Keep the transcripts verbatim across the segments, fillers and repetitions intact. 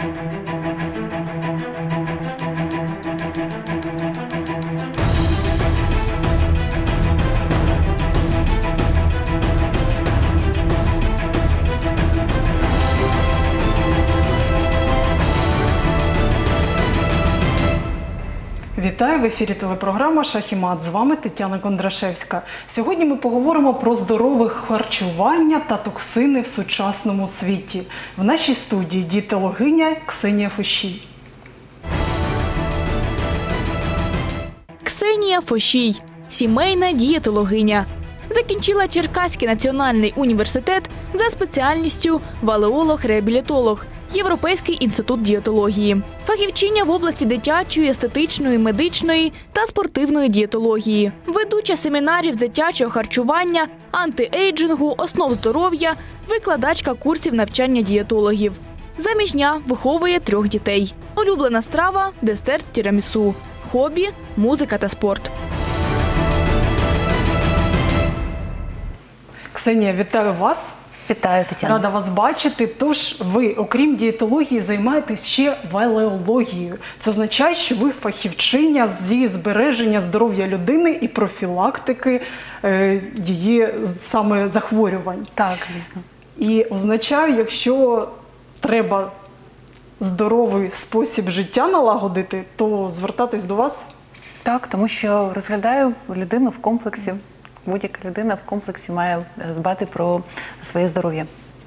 Вітаю! В ефірі телепрограма «Шах і мат». З вами Тетяна Кондрашевська. Сьогодні ми поговоримо про здорове харчування та токсини в сучасному світі. В нашій студії дієтологиня Ксенія Фощій. Ксенія Фощій – сімейна дієтологиня. Закінчила Черкаський національний університет за спеціальністю валеолог-реабілітолог, Європейський інститут дієтології. Фахівчиня в області дитячої, естетичної, медичної та спортивної дієтології. Ведуча семінарів з дитячого харчування, антиейджингу, основ здоров'я, викладачка курсів навчання дієтологів. Заміжня, виховує трьох дітей. Улюблена страва – десерт тірамісу. Хобі – музика та спорт. Ксенія, вітаю вас. Вітаю, Тетяна. Рада вас бачити. Тож ви, окрім дієтології, займаєтесь ще валеологією. Це означає, що ви фахівчиня зі збереження здоров'я людини і профілактики е, її саме захворювань. Так, звісно. І означає, якщо треба здоровий спосіб життя налагодити, то звертатись до вас? Так, тому що розглядаю людину в комплексі. Будь-яка людина в комплексі має дбати про своє здоров'я.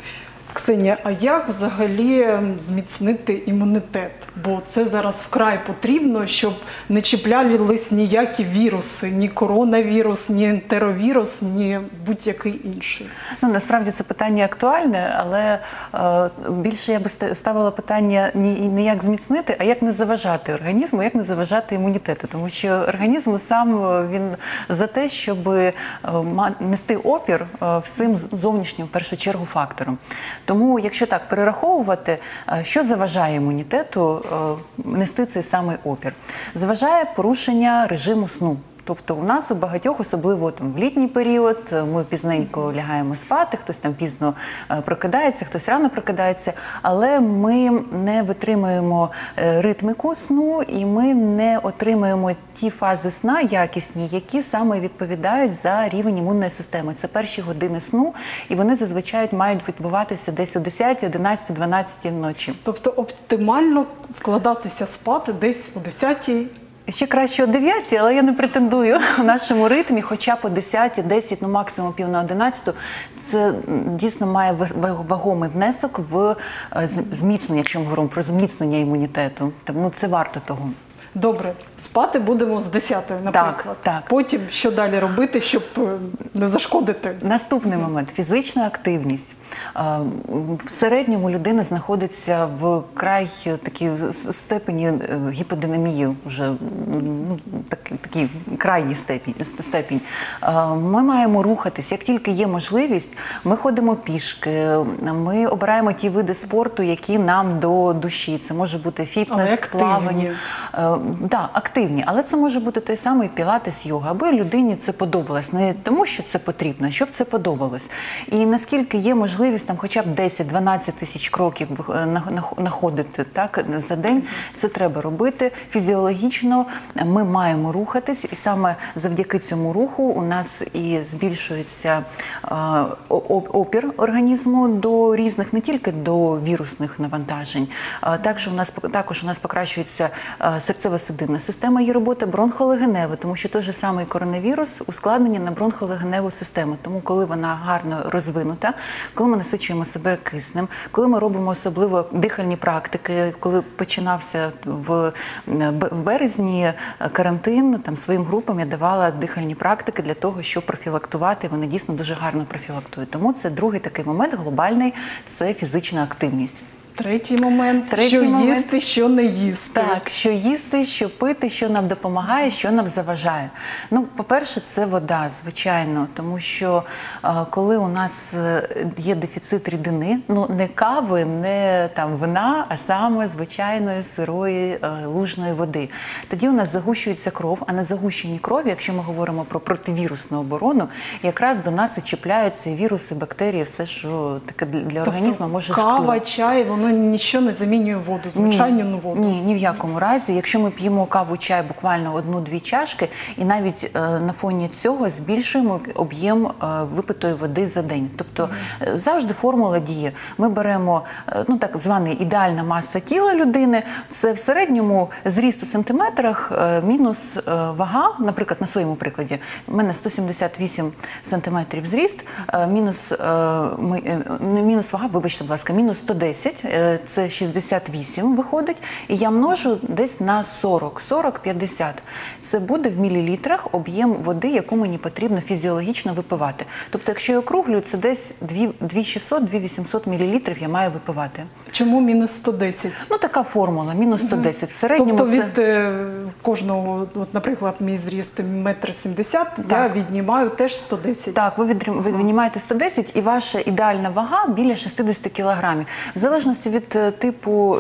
Ксенія, а як взагалі зміцнити імунітет? Бо це зараз вкрай потрібно, щоб не чіплялись ніякі віруси, ні коронавірус, ні ентеровірус, ні будь-який інший. Ну, насправді це питання актуальне, але е, більше я би ставила питання не, не як зміцнити, а як не заважати організму, як не заважати імунітету. Тому що організм сам він за те, щоб е, нести опір е, всім зовнішнім, в першу чергу, факторам. Тому, якщо так перераховувати, що заважає імунітету нести цей самий опір? Заважає порушення режиму сну. Тобто у нас у багатьох, особливо там, в літній період, ми пізненько лягаємо спати, хтось там пізно прокидається, хтось рано прокидається, але ми не витримуємо ритміку сну і ми не отримуємо ті фази сна якісні, які саме відповідають за рівень імунної системи. Це перші години сну, і вони зазвичай мають відбуватися десь о десятій, одинадцятій, дванадцятій ночі. Тобто оптимально вкладатися спати десь о десятій? Ще краще о дев'ятій, але я не претендую в нашому ритмі, хоча б о десятій, десять, ну максимум пів на одинадцяту. Це дійсно має вагомий внесок в зміцнення, якщо ми говоримо про зміцнення імунітету. Тому це варто того. Добре, спати будемо з десятої, наприклад. Так, так. Потім що далі робити, щоб не зашкодити? Наступний момент – фізична активність. В середньому людина знаходиться в край такій степені гіподинамії, вже ну, так, такий крайній степінь, степінь. Ми маємо рухатись. Як тільки є можливість, ми ходимо пішки, ми обираємо ті види спорту, які нам до душі. Це може бути фітнес, плавання. Так, активні, але це може бути той самий пілатес, йога, аби людині це подобалось. Не тому, що це потрібно, а щоб це подобалось. І наскільки є можливість там хоча б десять-дванадцять тисяч кроків находити так, за день, це треба робити. Фізіологічно ми маємо рухатись, і саме завдяки цьому руху у нас і збільшується а, опір організму до різних, не тільки до вірусних навантажень, а також у нас, також у нас покращується серцево-судинна система, її робота, бронхолегенева, тому що той же самий коронавірус – ускладнення на бронхолегеневу систему. Тому, коли вона гарно розвинута, коли ми насичуємо себе киснем, коли ми робимо особливо дихальні практики, коли починався в, в березні карантин, там своїм групам я давала дихальні практики для того, щоб профілактувати, вони дійсно дуже гарно профілактують. Тому це другий такий момент глобальний – це фізична активність. Третій момент, Третій що момент. їсти, що не їсти. Так, що їсти, що пити, що нам допомагає, що нам заважає. Ну, по-перше, це вода, звичайно, тому що а, коли у нас є дефіцит рідини, ну, не кави, не там вина, а саме звичайної сирої а, лужної води, тоді у нас загущується кров, а на загущеній крові, якщо ми говоримо про противірусну оборону, якраз до нас і чіпляються і віруси, бактерії, все, що таке для тобто, організму може кава, шкодити. чай, вони воно нічого не замінює воду, звичайну воду. Ні, ні в якому разі. Якщо ми п'ємо каву, чай буквально одну-дві чашки, і навіть е, на фоні цього збільшуємо об'єм е, випитої води за день. Тобто е, завжди формула діє. Ми беремо, е, ну так званий ідеальна маса тіла людини, це в середньому зріст у сантиметрах е, мінус е, вага, наприклад, на своєму прикладі, у мене сто сімдесят вісім сантиметрів зріст, е, мінус, е, ми, е, не мінус вага, вибачте, будь ласка, мінус сто десять, е, це шістдесят вісім виходить, і я множу десь на сорок, сорок п'ятдесят. Це буде в мілілітрах об'єм води, яку мені потрібно фізіологічно випивати. Тобто, якщо я округлюю, це десь дві тисячі шістсот - дві тисячі вісімсот мілілітрів я маю випивати. Чому мінус сто десять? Ну, така формула, мінус сто десять. В середньому Тобто від це... е, кожного, от, наприклад, мій зріст метр сімдесят, я віднімаю теж сто десять. Так, ви, від, ви віднімаєте сто десять, і ваша ідеальна вага біля шістдесят кілограмів. В залежності від е, типу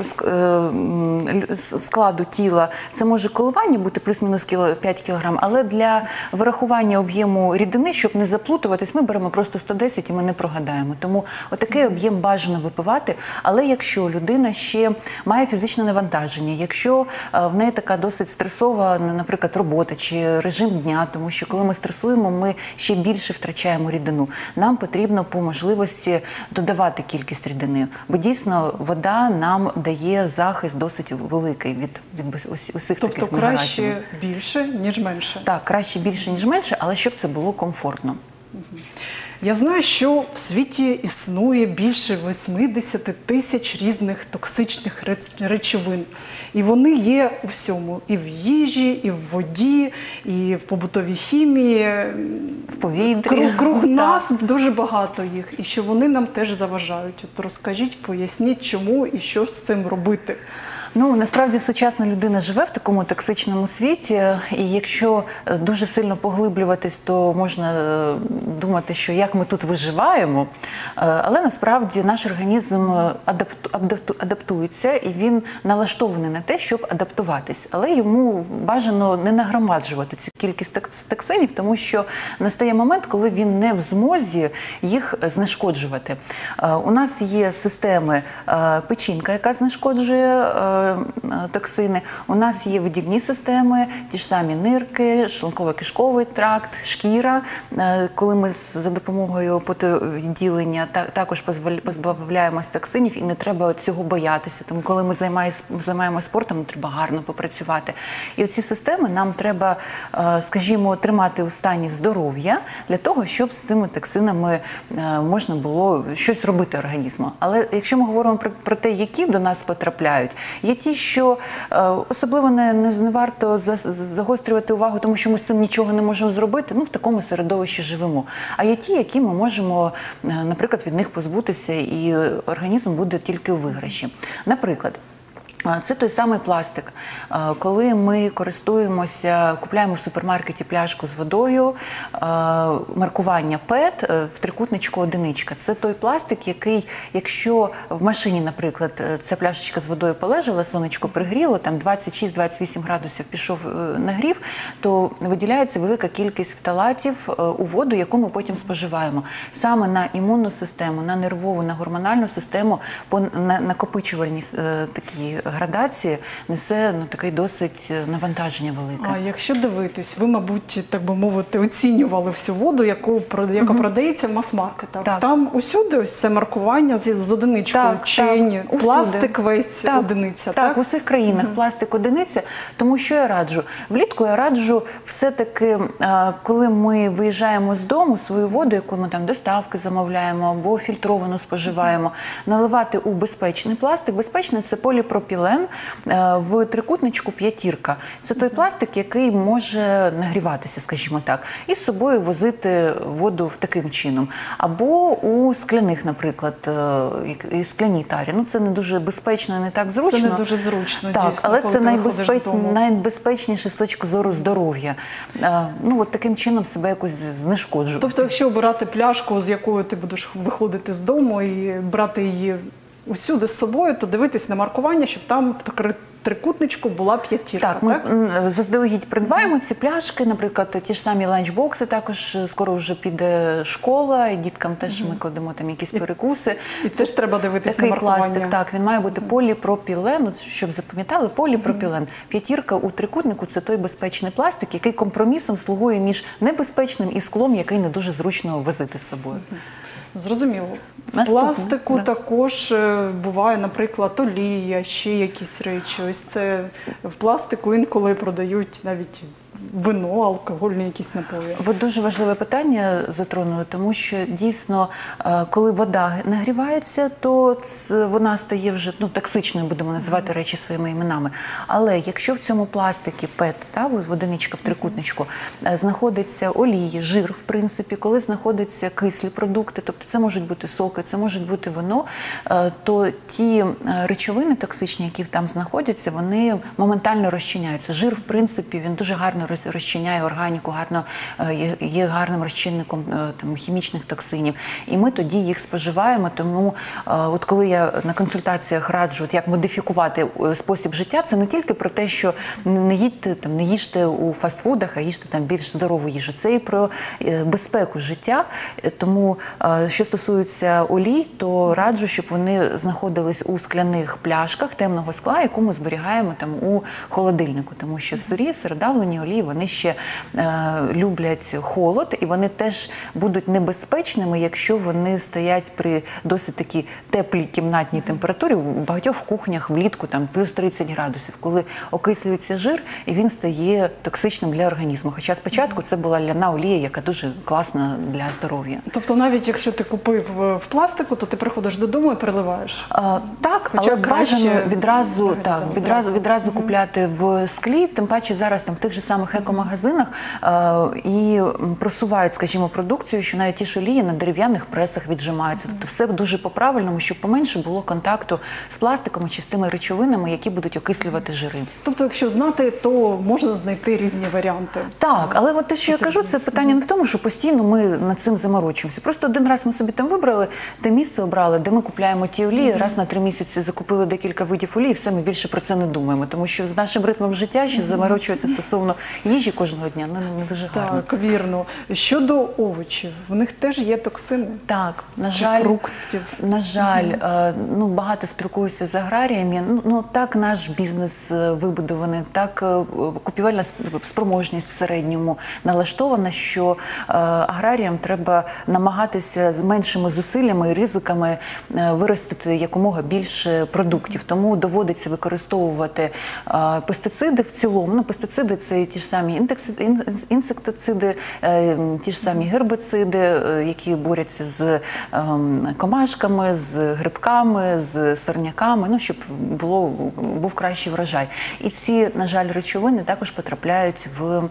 е, складу тіла, це може коливання бути плюс-мінус п'ять кілограм, але для вирахування об'єму рідини, щоб не заплутуватись, ми беремо просто сто десять і ми не прогадаємо. Тому отакий об'єм бажано випивати, але якщо людина ще має фізичне навантаження, якщо е, в неї така досить стресова, наприклад, робота чи режим дня, тому що коли ми стресуємо, ми ще більше втрачаємо рідину. Нам потрібно по можливості додавати кількість рідини, бо дійсно вода нам дає захист досить великий від, від ус, усіх тобто таких негараздів. Тобто краще більше, ніж менше? Так, краще більше, ніж менше, але щоб це було комфортно. Я знаю, що в світі існує більше вісімдесят тисяч різних токсичних речовин. І вони є у всьому. І в їжі, і в воді, і в побутовій хімії. В повітрі. Круг, круг нас дуже багато їх. І що вони нам теж заважають. От розкажіть, поясніть, чому і що з цим робити. Ну, насправді, сучасна людина живе в такому токсичному світі, і якщо дуже сильно поглиблюватись, то можна думати, що як ми тут виживаємо, але насправді наш організм адапту, адапту, адаптується, і він налаштований на те, щоб адаптуватись. Але йому бажано не нагромаджувати цю кількість токсинів, тому що настає момент, коли він не в змозі їх знешкоджувати. У нас є системи печінка, яка знешкоджує токсини. У нас є видільні системи, ті ж самі нирки, шлунково-кишковий тракт, шкіра. Коли ми за допомогою потовідділення також позбавляємось токсинів, і не треба цього боятися. Тому коли ми займаємося спортом, нам треба гарно попрацювати. І оці системи нам треба, скажімо, тримати у стані здоров'я для того, щоб з цими токсинами можна було щось робити організму. Але якщо ми говоримо про, про те, які до нас потрапляють, є ті, що е, особливо не, не, не варто за, загострювати увагу, тому що ми з цим нічого не можемо зробити, ну в такому середовищі живемо. А є ті, які ми можемо, е, наприклад, від них позбутися, і організм буде тільки у виграші. Наприклад, це той самий пластик. Коли ми користуємося, купляємо в супермаркеті пляшку з водою, маркування пет в трикутничку одиничка. Це той пластик, який, якщо в машині, наприклад, ця пляшечка з водою полежала, сонечко пригріло, там двадцять шість - двадцять вісім градусів пішов нагрів, то виділяється велика кількість фталатів у воду, яку ми потім споживаємо. Саме на імунну систему, на нервову, на гормональну систему, по накопичувальні такі градації несе ну, таке досить навантаження велике. А якщо дивитись, ви, мабуть, так би мовити, оцінювали всю воду, яку, яка угу. продається в мас-маркетах. Так. Там усюди ось це маркування з, з одиничкою, так, чи так, ні? Пластик весь так, одиниця, так? Так, в усіх країнах угу. пластик одиниця. Тому що я раджу? Влітку я раджу все-таки, коли ми виїжджаємо з дому, свою воду, яку ми там доставки замовляємо або фільтровану споживаємо, наливати у безпечний пластик. Безпечний – це поліпропілен в трикутничку п'ятірка. Це той пластик, який може нагріватися, скажімо так, і з собою возити воду таким чином. Або у скляних, наприклад, скляній тарі. Ну, це не дуже безпечно, не так зручно. Це не дуже зручно, так, дійсно, але коли це ти найбезпеч... додому. найбезпечніше з точки зору здоров'я. Ну, от таким чином себе якось знешкоджувати. Тобто, якщо обирати пляшку, з якою ти будеш виходити з дому і брати її усюди з собою, то дивитись на маркування, щоб там в трикутничку була п'ятірка, Так, ми так? м, заздалегідь придбаємо ці пляшки, наприклад, ті ж самі ланчбокси, також скоро вже піде школа, і діткам теж ми кладемо там якісь перекуси. І це ж треба дивитись на Такий маркування. пластик, так, він має бути поліпропілен, от, щоб запам'ятали, поліпропілен. П'ятірка у трикутнику – це той безпечний пластик, який компромісом слугує між небезпечним і склом, який не дуже зручно возити з собою. Зрозуміло. В Наступне, пластику да. також е, буває, наприклад, олія, ще якісь речі. Ось це в пластику інколи продають навіть вино, алкогольні якісь напої. Ви дуже важливе питання затронули, тому що дійсно, е, коли вода нагрівається, то ц- вона стає вже ну, токсичною, будемо називати речі своїми іменами. Але якщо в цьому пластикі пет, та, ось одиничка в трикутничку, е, знаходиться олії, жир, в принципі, коли знаходяться кислі продукти, тобто це можуть бути соки, це може бути вино, е, то ті е, речовини токсичні, які там знаходяться, вони моментально розчиняються. Жир, в принципі, він дуже гарно роз- розчиняє органіку, гарно, е, є- є гарним розчинником е, там, хімічних токсинів. І ми тоді їх споживаємо, тому е, от коли я на консультаціях раджу, от як модифікувати е, спосіб життя, це не тільки про те, що не їдьте, там, не їжте у фастфудах, а їжте там більш здорову їжу. Це і про е, безпеку життя. Е, Тому, е, що стосується олій, то раджу, щоб вони знаходились у скляних пляшках темного скла, яку ми зберігаємо там у холодильнику, тому що сирі, сиродавлені олії, вони ще е, люблять холод, і вони теж будуть небезпечними, якщо вони стоять при досить такій теплій кімнатній температурі. У багатьох кухнях влітку там плюс тридцять градусів, коли окислюється жир, і він стає токсичним для організму. Хоча спочатку це була ляна олія, яка дуже класна для здоров'я. Тобто навіть якщо ти купив е, в пластику, то ти приходиш додому і переливаєш. А, так, Хоча але краще бажано відразу, взагалі, так, так, відразу, відразу купляти в склі, тим паче зараз там в тих же самих екомагазинах е, і м, просувають, скажімо, продукцію, що навіть ті ж олії на дерев'яних пресах віджимаються. Тобто все дуже по-правильному, щоб поменше було контакту з пластиком чи з тими речовинами, які будуть окислювати жири. Тобто, якщо знати, то можна знайти різні варіанти. Так, але от те, що я кажу, це питання не в тому, що постійно ми над цим заморочуємося. Просто один раз ми собі там вибрали, те місце обрали, де ми купляємо ті олії, раз на три місяці закупили декілька видів олії, і все, ми більше про це не думаємо. Тому що з нашим ритмом життя ще заморочуватися стосовно їжі кожного дня, ну, не дуже гарно. Так, вірно. Щодо овочів, в них теж є токсини? Так, на Чи жаль, фруктів? на жаль, е, ну багато спілкуюся з аграріями. Ну, ну так наш бізнес е, вибудований, так е, купівельна сп- спроможність в середньому налаштована, що е, аграріям треба намагатися з меншими зусиллями і ризиками е, виростити якомога більше продуктів. Тому доводиться використовувати е, пестициди в цілому. Ну, пестициди це ті ж самі інтекси- ін- інсектициди, е, ті ж самі гербициди, е, які борються з ем, комашками, з грибками, з сорняками, ну, щоб було, був кращий врожай. І ці, на жаль, речовини також потрапляють в е,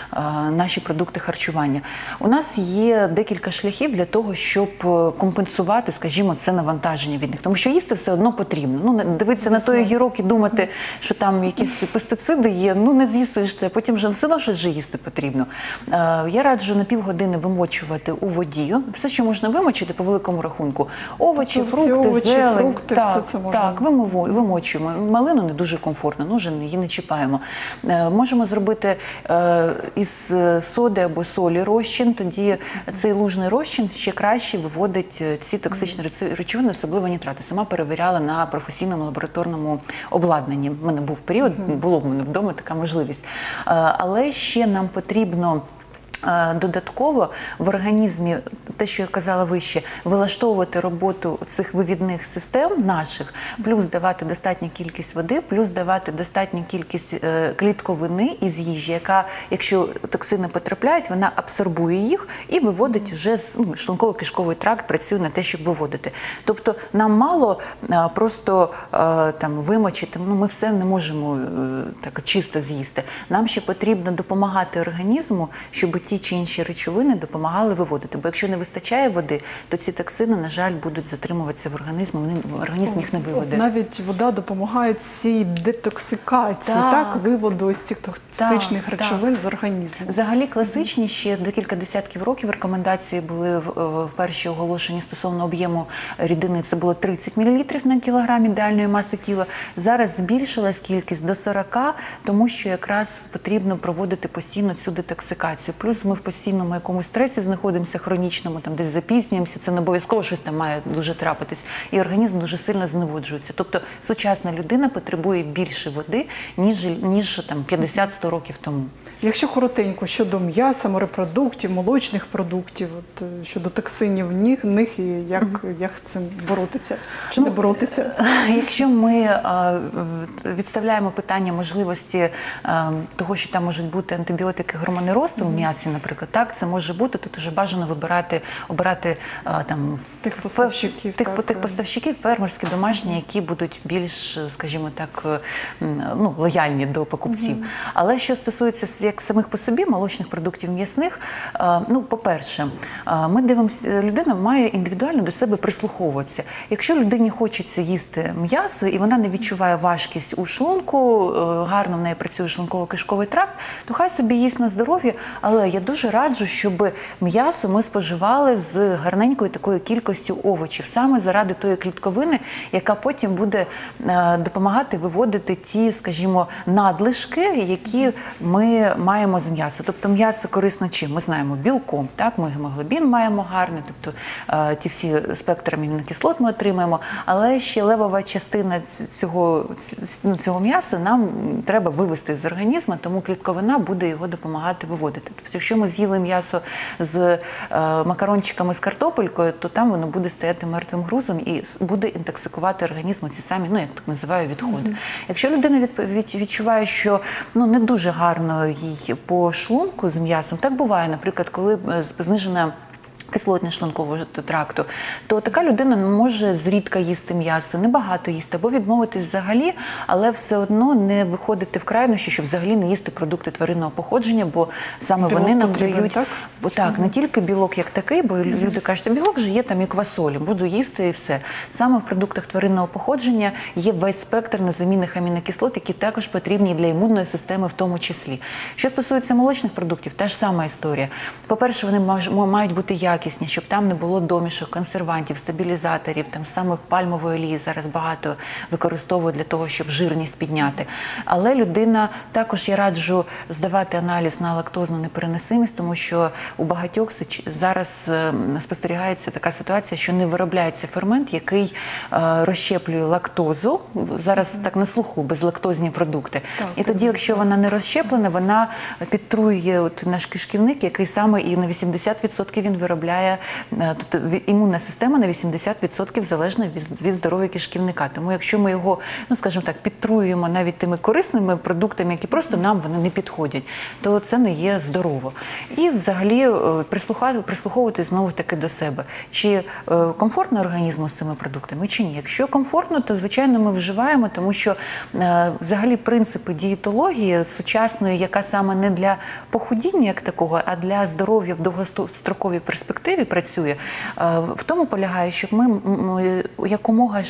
наші продукти харчування. У нас є декілька шляхів для того, щоб е, компенсувати, скажімо, це навантаження від них. Тому що їсти все одно потрібно. Ну, не- дивитися на той огірок і думати, що там якісь пестициди є, ну не з'їсиш ти, потім вже все одно щось же їсти потрібно. Е, я раджу на півгодини вимочувати у воді. Все, що можна вимочити по великому рахунку. Овочі, Тобто всі фрукти, овочі, зелень. фрукти, так, все це можна. так, вимово- вимочуємо. Малину не дуже комфортно, ну вже її не чіпаємо. Е, можемо зробити е, із соди або солі розчин, тоді цей лужний розчин ще краще виводить е, ці токсичні речи- речовини, особливо нітрати. Сама перевіряла на професійному лабораторному обладнанні. У мене був період, було в мене вдома така можливість. Е, але ще нам потрібно е, додатково в організмі, те, що я казала вище, вилаштовувати роботу цих вивідних систем наших, плюс давати достатню кількість води, плюс давати достатню кількість е, клітковини із їжі, яка, якщо токсини потрапляють, вона абсорбує їх і виводить вже з ну, шлунково-кишковий тракт, працює на те, щоб виводити. Тобто нам мало е, просто е, там вимочити, ну ми все не можемо е, так чисто з'їсти. Нам ще потрібно допомагати організму, щоб ті чи інші речовини допомагали виводити. Бо якщо не вистачає води, то ці токсини, на жаль, будуть затримуватися в організмі, вони, організм їх не виведе. Навіть вода допомагає цій детоксикації, так, так виводу ось цих токсичних так, речовин так. з організму. Взагалі класичні ще декілька десятків років рекомендації були вперше оголошені стосовно об'єму рідини. Це було тридцять мілілітрів на кілограм ідеальної маси тіла. Зараз збільшилась кількість до сорока, тому що якраз потрібно проводити постійно цю детоксикацію. Плюс ми в постійному якомусь стресі знаходимося, хронічному, там десь запізнюємося, це не обов'язково щось там має дуже трапитись. І організм дуже сильно зневоджується. Тобто сучасна людина потребує більше води, ніж, ніж там п'ятдесят-сто років тому. Якщо коротенько, щодо м'яса, морепродуктів, молочних продуктів, от, щодо токсинів в них, них і як, mm-hmm. як цим боротися? Чи ну, не боротися? Якщо ми а, відставляємо питання можливості а, того, що там можуть бути антибіотики, гормони росту mm-hmm. в м'ясі, наприклад, так, це може бути, тут вже бажано вибирати, обирати а, там, тих поставщиків, тих, так, тих поставщиків, фермерські, домашні, які будуть більш, скажімо так, ну, лояльні до покупців. Mm-hmm. Але що стосується як самих по собі молочних продуктів м'ясних, ну, по-перше, ми дивимося, людина має індивідуально до себе прислуховуватися. Якщо людині хочеться їсти м'ясо і вона не відчуває важкість у шлунку, гарно в неї працює шлунково-кишковий тракт, то хай собі їсть на здоров'я, але я дуже раджу, щоб м'ясо ми споживали з гарненькою такою кількістю овочів, саме заради тої клітковини, яка потім буде допомагати виводити ті, скажімо, надлишки, які ми маємо з м'яса. Тобто м'ясо корисно чим? Ми знаємо білком, так? Ми гемоглобін маємо гарний, тобто е, ті всі спектри амінокислот ми отримаємо, але ще левова частина цього, ну, цього м'яса нам треба вивести з організму, тому клітковина буде його допомагати виводити. Тобто, якщо ми з'їли м'ясо з е, макарончиками з картопелькою, то там воно буде стояти мертвим грузом і буде інтоксикувати організм ці самі, ну, як так називаю, відходи. Mm-hmm. Якщо людина від, від, відчуває, що ну, не дуже гарно їй по шлунку з м'ясом, так буває, наприклад, коли знижена кислотність шлункового тракту, то така людина може зрідка їсти м'ясо, небагато їсти, або відмовитись взагалі, але все одно не виходити в крайнощі, щоб взагалі не їсти продукти тваринного походження, бо саме білок вони нам дають... Так, бо, так угу. не тільки білок як такий, бо угу. люди кажуть, що білок же є там і квасолі, буду їсти і все. Саме в продуктах тваринного походження є весь спектр незамінних амінокислот, які також потрібні для імунної системи в тому числі. Що стосується молочних продуктів, та ж сама історія. По-перше, вони мають бути якісні, щоб там не було домішок, консервантів, стабілізаторів, там саме пальмової олії зараз багато використовують для того, щоб жирність підняти. Але людина, також я раджу здавати аналіз на лактозну непереносимість, тому що у багатьох зараз спостерігається така ситуація, що не виробляється фермент, який е, розщеплює лактозу, зараз так на слуху, безлактозні продукти. Так, і тоді, якщо вона не розщеплена, вона підтруює от наш кишківник, який саме і на вісімдесят відсотків він виробляє. Тобто імунна система на вісімдесят відсотків залежна від, від здоров'я кишківника. Тому якщо ми його, ну скажімо так, підтруюємо навіть тими корисними продуктами, які просто нам вони не підходять, то це не є здорово. І взагалі прислуховувати знову-таки до себе. Чи комфортно організму з цими продуктами, чи ні. Якщо комфортно, то звичайно ми вживаємо, тому що взагалі принципи дієтології сучасної, яка саме не для похудіння як такого, а для здоров'я в довгостроковій перспективі працює, в тому полягає, щоб ми якомога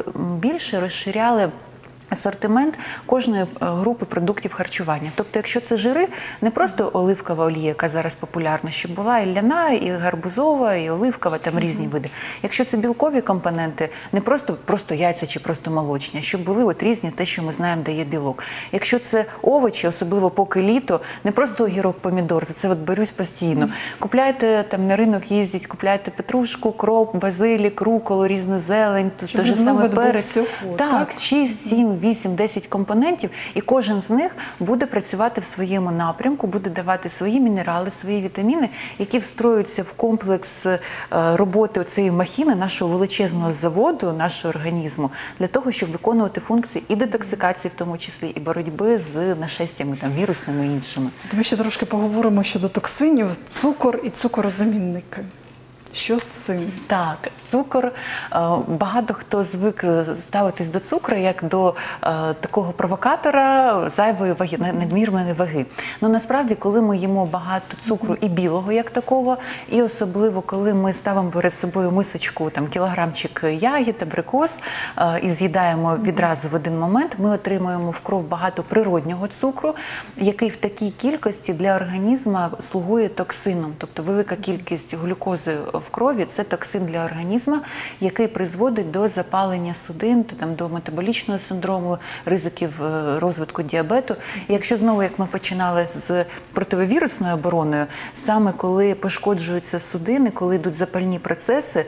більше розширяли асортимент кожної групи продуктів харчування. Тобто, якщо це жири, не просто оливкова олія, яка зараз популярна, щоб була і ляна, і гарбузова, і оливкова, там різні mm-hmm. види. Якщо це білкові компоненти, не просто, просто яйця чи просто молочні, а щоб були от різні, те, що ми знаємо, дає білок. Якщо це овочі, особливо поки літо, не просто огірок, помідор, за це от берусь постійно. Mm-hmm. Купляйте, там на ринок їздіть, купляйте петрушку, кроп, базилік, руколу, різну зелень, те ж саме перець. Так, так, шість, сім, вісім, десять компонентів, і кожен з них буде працювати в своєму напрямку, буде давати свої мінерали, свої вітаміни, які встроюються в комплекс роботи цієї махіни, нашого величезного заводу, нашого організму, для того, щоб виконувати функції і детоксикації в тому числі, і боротьби з нашестями, там, вірусними і іншими. Ми ще трошки поговоримо щодо токсинів, цукор і цукорозамінники. Що з цим? Так, цукор, е, багато хто звик ставитись до цукру як до е, такого провокатора зайвої ваги, надмірної ваги. Ну насправді, коли ми їмо багато цукру і білого як такого, і особливо коли ми ставимо перед собою мисочку, там кілограмчик ягід, абрикос е, і з'їдаємо відразу в один момент, ми отримуємо в кров багато природнього цукру, який в такій кількості для організму слугує токсином. Тобто велика кількість глюкози в крові – це токсин для організму, який призводить до запалення судин, там, до метаболічного синдрому, ризиків розвитку діабету. І якщо знову, як ми починали з противовірусною обороною, саме коли пошкоджуються судини, коли йдуть запальні процеси,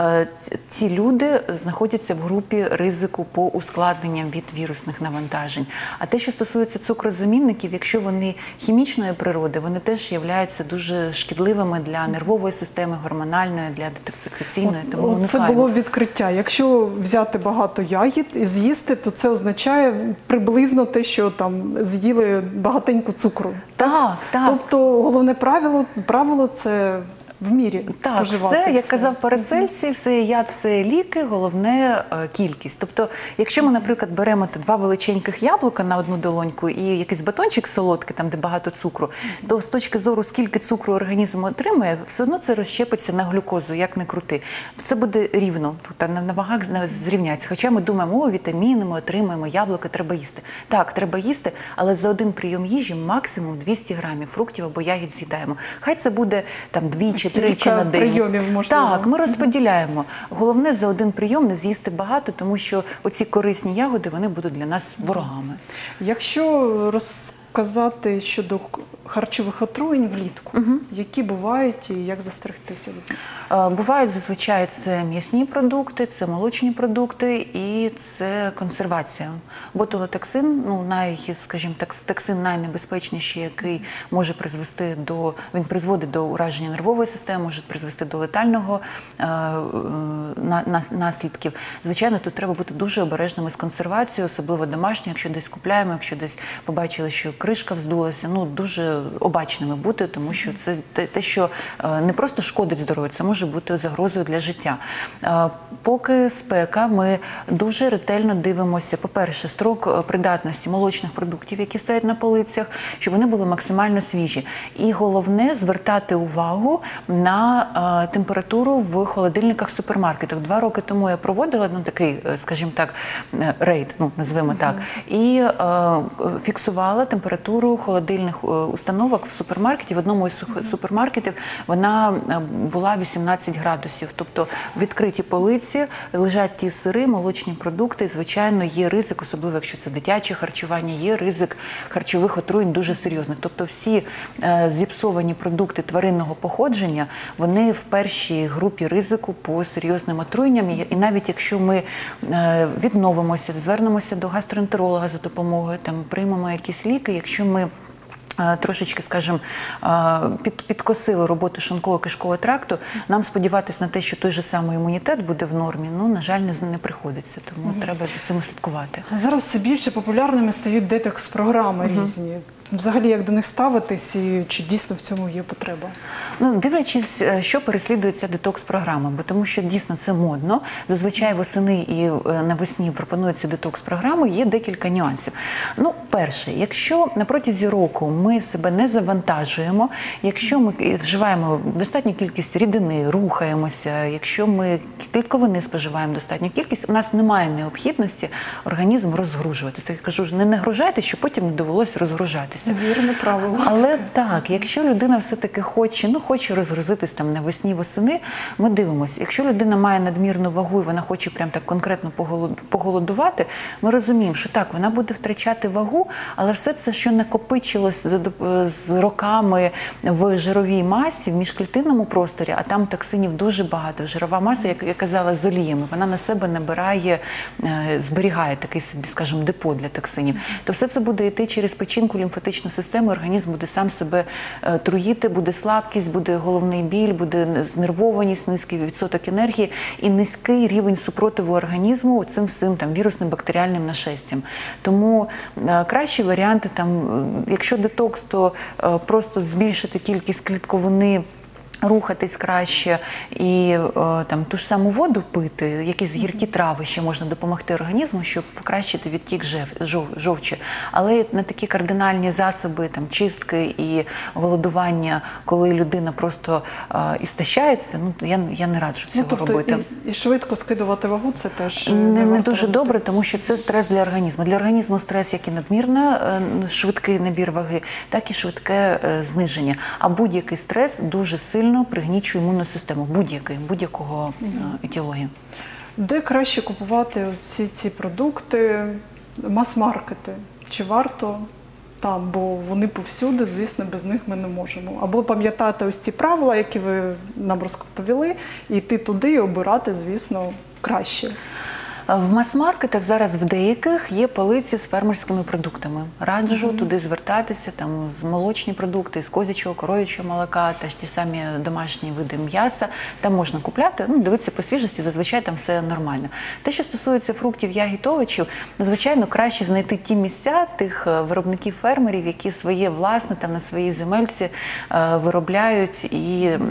ці люди знаходяться в групі ризику по ускладненням від вірусних навантажень. А те, що стосується цукрозамінників, якщо вони хімічної природи, вони теж являються дуже шкідливими для нервової системи, гормональної, для детоксикаційної. Тому це було відкриття. Якщо взяти багато ягід і з'їсти, то це означає приблизно те, що там з'їли багатенько цукру. Так, так. Тобто головне правило, правило це в мірі так, споживати. Все, як казав Парацельсій, все є яд, все є ліки, головне е, кількість. Тобто, якщо ми, наприклад, беремо два величеньких яблука на одну долоньку і якийсь батончик солодкий, там де багато цукру, то з точки зору, скільки цукру організм отримує, все одно це розщепиться на глюкозу, як не крути. Це буде рівно, та на вагах зрівняється. Хоча ми думаємо, о, вітаміни ми отримуємо, яблука треба їсти. Так, треба їсти, але за один прийом їжі максимум двісті грамів фруктів або ягід з'їдаємо. Хай це буде там двічі, тричі на день. Прийомів, можливо. Так, ми розподіляємо. Головне за один прийом не з'їсти багато, тому що оці корисні ягоди, вони будуть для нас ворогами. Якщо розказати щодо харчових отруєнь влітку, угу. які бувають і як застерегтися від них? Бувають зазвичай це м'ясні продукти, це молочні продукти і це консервація. Ботулотоксин, ну, най, скажімо так, токсин найнебезпечніший, який може призвести до, він призводить до ураження нервової системи, може призвести до летального е, на, наслідків. Звичайно, тут треба бути дуже обережними з консервацією, особливо домашньою, якщо десь купляємо, якщо десь побачили, що кришка вздулася, ну, дуже обачними бути, тому що це те, те що е, не просто шкодить здоров'ю, це може бути загрозою для життя. Поки спека, ми дуже ретельно дивимося, по-перше, строк придатності молочних продуктів, які стоять на полицях, щоб вони були максимально свіжі. І головне – звертати увагу на температуру в холодильниках супермаркетах. Два роки тому я проводила ну, такий, скажімо так, рейд, ну, назвемо так, і е, фіксувала температуру холодильних установок в супермаркеті. В одному із супермаркетів вона була вісімнадцять градусів. Тобто відкриті полиці, лежать ті сири, молочні продукти. Звичайно, є ризик, особливо якщо це дитяче харчування, є ризик харчових отруєнь дуже серйозних. Тобто всі е, зіпсовані продукти тваринного походження, вони в першій групі ризику по серйозним отруєнням. І, і навіть якщо ми е, відновимося, звернемося до гастроентеролога за допомогою, там, приймемо якісь ліки, якщо ми трошечки, скажімо, під, підкосили роботу шлунково-кишкового тракту, нам сподіватися на те, що той же самий імунітет буде в нормі, ну, на жаль, не, не приходиться. Тому угу. треба за цим слідкувати. Зараз все більше популярними стають детокс-програми угу. різні. Взагалі, як до них ставитись і чи дійсно в цьому є потреба? Ну, дивлячись, що переслідується детокс-програма, бо тому що дійсно це модно. Зазвичай восени і навесні пропонуються детокс-програми, є декілька нюансів. Ну, перше, якщо на протязі року ми себе не завантажуємо, якщо ми вживаємо достатню кількість рідини, рухаємося, якщо ми клітковини споживаємо достатню кількість, у нас немає необхідності організм розгружувати. Я кажу, не нагружайте, щоб потім не довелося розгружатися. Вірне правило. Але так, якщо людина все-таки хоче, ну, хоче розгрузитись там навесні, восени, ми дивимося. Якщо людина має надмірну вагу і вона хоче прям так конкретно поголодувати, ми розуміємо, що так, вона буде втрачати вагу, але все це, що накопичилось з роками в жировій масі, в міжклітинному просторі, а там токсинів дуже багато. Жирова маса, як я казала, з оліями, вона на себе набирає, зберігає такий собі, скажімо, депо для токсинів. То все це буде йти через печінку, лімфатичну систему, організм буде сам себе е, труїти, буде слабкість, буде головний біль, буде знервованість, низький відсоток енергії і низький рівень супротиву організму цим всім там вірусним бактеріальним нашестям. Тому е, кращі варіанти, там, якщо детокс, то е, просто збільшити кількість клітковини рухатись краще і о, там ту ж саму воду пити, якісь гіркі трави ще можна допомогти організму, щоб покращити відтік жев, жов, жовчі. Але на такі кардинальні засоби, там чистки і голодування, коли людина просто о, істощається, ну я, я не раджу цього ну, тобто робити. І, і швидко скидувати вагу, це теж не, не, не варто дуже робити. добре, тому що це стрес для організму. Для організму стрес як і надмірна, е, швидкий набір ваги, так і швидке е, зниження. А будь-який стрес дуже сильно пригнічує імунну систему, будь-який, будь-якого е, етіології. Де краще купувати всі ці продукти, мас-маркети? Чи варто там, бо вони повсюди, звісно, без них ми не можемо. Або пам'ятати ось ці правила, які ви нам розповіли, і йти туди і обирати, звісно, краще. В мас-маркетах зараз в деяких є полиці з фермерськими продуктами. Раджу mm-hmm. туди звертатися, там з молочні продукти, з козячого, коров'ячого молока, та ж ті самі домашні види м'яса. Там можна купляти, ну, дивитися по свіжості, зазвичай там все нормально. Те, що стосується фруктів, ягід, овочів, ну, звичайно, краще знайти ті місця тих виробників, фермерів, які своє власне там на своїй земельці е, виробляють і е,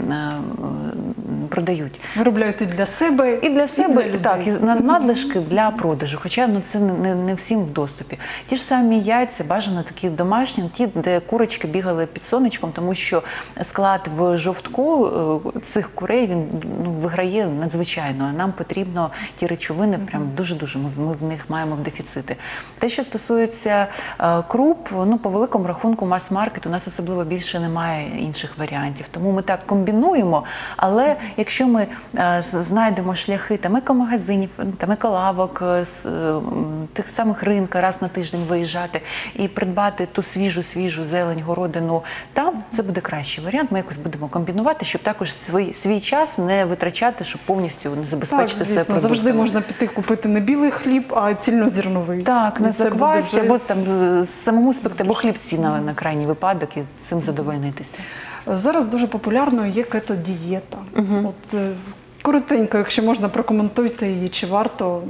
продають. Виробляють і для себе, і для себе, і для так, і надлишки для продажу, хоча ну, це не, не всім в доступі. Ті ж самі яйця бажано такі домашні, ті, де курочки бігали під сонечком, тому що склад в жовтку цих курей, він ну, виграє надзвичайно. Нам потрібно ті речовини, прям дуже-дуже, ми, ми в них маємо в дефіцити. Те, що стосується е, круп, ну, по великому рахунку мас-маркет, у нас особливо більше немає інших варіантів. Тому ми так комбінуємо, але якщо ми е, знайдемо шляхи там екомагазинів, там еколавок, з е, тих самих ринка раз на тиждень виїжджати і придбати ту свіжу-свіжу зелень, городину там, це буде кращий варіант. Ми якось будемо комбінувати, щоб також свій, свій час не витрачати, щоб повністю не забезпечити так, себе продуктами. Завжди можна піти купити не білий хліб, а цільнозерновий. Так, не заквасти, вже... або там самому спекти, або хлібці на, на крайній випадок і цим задовольнитися. Зараз дуже популярною є кето-дієта. Угу. От, коротенько, якщо можна, прокоментуйте її, чи варто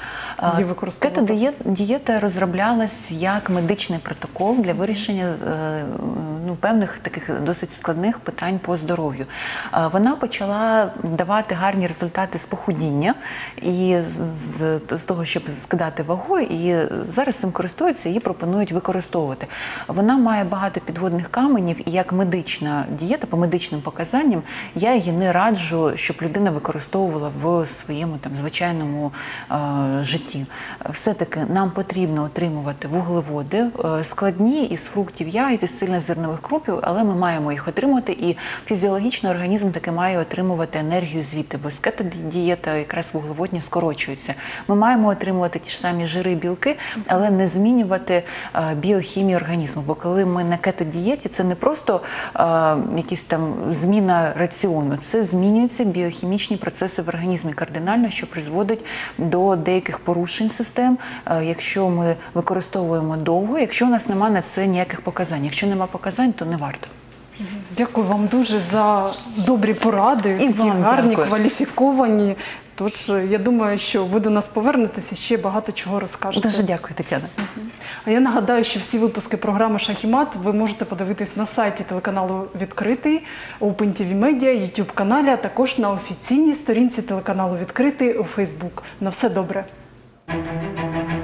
її використовувати? Кето-дієта розроблялась як медичний протокол для вирішення ну, певних таких досить складних питань по здоров'ю. Вона почала давати гарні результати з похудіння і з, з, з того, щоб скидати вагу, і зараз цим користуються і пропонують використовувати. Вона має багато підводних каменів, і як медична дієта, по медичним показанням, я її не раджу, щоб людина використовувала в своєму там звичайному е, житті. Все-таки нам потрібно отримувати вуглеводи, е, складні із фруктів, ягід, із цільнозернових крупів, але ми маємо їх отримувати, і фізіологічно організм таки має отримувати енергію звідти, бо з кето-дієта якраз вуглеводні скорочуються. Ми маємо отримувати ті ж самі жири і білки, але не змінювати е, біохімію організму, бо коли ми на кето-дієті, це не просто е, якісь там зміна раціону, це змінюються біохімічні процеси в організмі кардинально, що призводить до деяких порушень систем, е, якщо ми використовуємо довго, якщо у нас немає на це ніяких показань. Якщо немає показань, то не варто. Дякую вам дуже за добрі поради, І такі вам гарні, дякую. Кваліфіковані. Тож, я думаю, що ви до нас повернетеся і ще багато чого розкажете. Дуже дякую, Тетяна. А я нагадаю, що всі випуски програми «Шах і мат» ви можете подивитись на сайті телеканалу «Відкритий», Open ті ві Media, YouTube-каналі, а також на офіційній сторінці телеканалу «Відкритий» у Facebook. На все добре!